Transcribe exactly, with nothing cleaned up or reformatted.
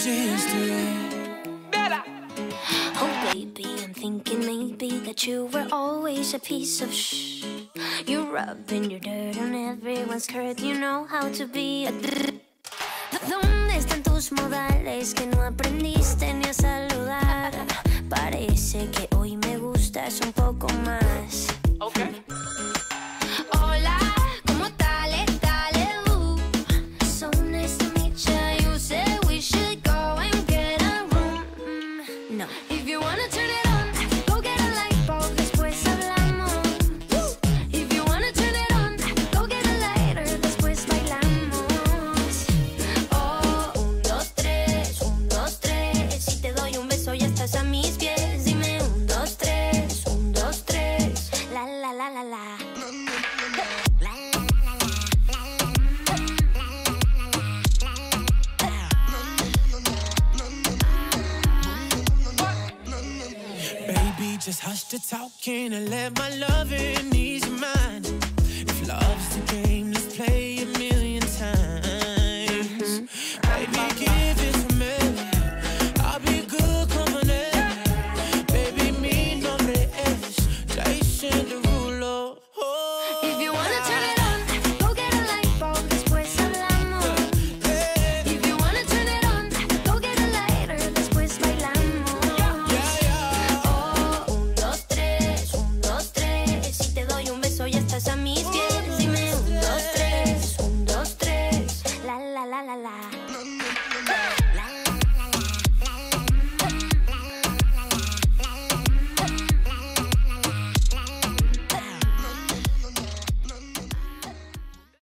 Oh baby, I'm thinking maybe that you were always a piece of shh. You're rubbing your dirt on everyone's skirt. You know how to be a d. ¿Dónde están tus modales que no aprendiste ni a saludar? Parece que hoy me gustas un poco más. Okay. Hola, ¿cómo tale, tale, uh? So nice to meet you. You said we should go and get a room. Mm, no. If you wanna turn it on, go get a light bulb, después hablamos. If you wanna turn it on, go get a lighter, después bailamos. Oh, un, dos, tres, un, dos, tres. Si te doy un beso ya estás a mis pies. Dime un, dos, tres, un, dos, tres. La, la, la, la, la. Baby, just hush the talking and let my loving ease your mind. If love's the game, let's play a million times. Baby, give it to me. I'll be good company. Baby, mi nombre es Jason Derulo. Oh. If you wanna turn it on, go get a light bulb, después hablamos. If you wanna turn it on, go get a lighter, después bailamos. Oh, un, dos, tres, un, dos, tres. Si te doy un beso ya estás a mis pies.